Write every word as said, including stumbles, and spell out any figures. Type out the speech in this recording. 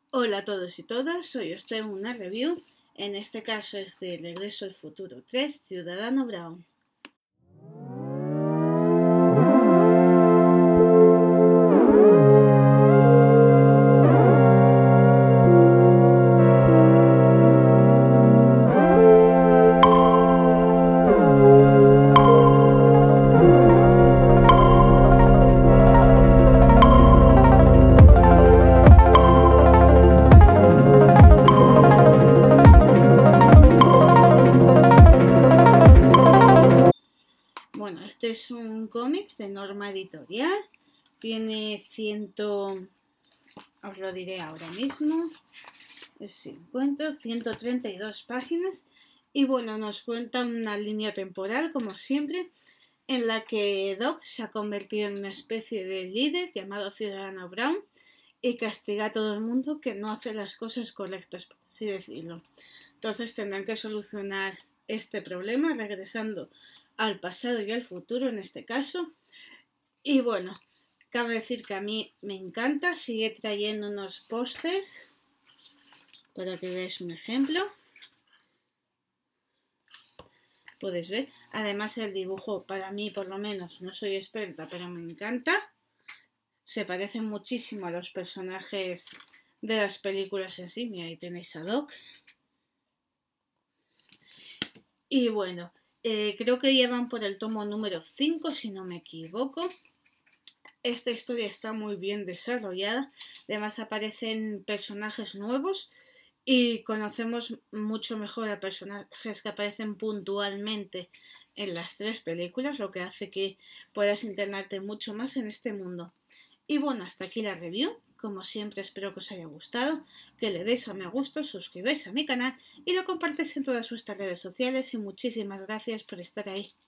Hola a todos y todas, hoy os traigo una review, en este caso es de Regreso al Futuro tres, Ciudadano Brown. Bueno, este es un cómic de Norma Editorial, tiene ciento, os lo diré ahora mismo, si encuentro, ciento treinta y dos páginas y bueno, nos cuenta una línea temporal como siempre en la que Doc se ha convertido en una especie de líder llamado Ciudadano Brown y castiga a todo el mundo que no hace las cosas correctas, por así decirlo. Entonces tendrán que solucionar este problema regresando al pasado y al futuro en este caso. Y bueno, cabe decir que a mí me encanta, sigue trayendo unos pósters para que veáis un ejemplo. Podéis ver, además el dibujo para mí por lo menos, no soy experta, pero me encanta. Se parecen muchísimo a los personajes de las películas así. Mira, ahí tenéis a Doc. Y bueno, eh, creo que llevan por el tomo número cinco, si no me equivoco. Esta historia está muy bien desarrollada. Además aparecen personajes nuevos y conocemos mucho mejor a personajes que aparecen puntualmente en las tres películas, lo que hace que puedas internarte mucho más en este mundo. Y bueno, hasta aquí la review. Como siempre espero que os haya gustado, que le deis a me gusta, suscribáis a mi canal y lo compartáis en todas vuestras redes sociales y muchísimas gracias por estar ahí.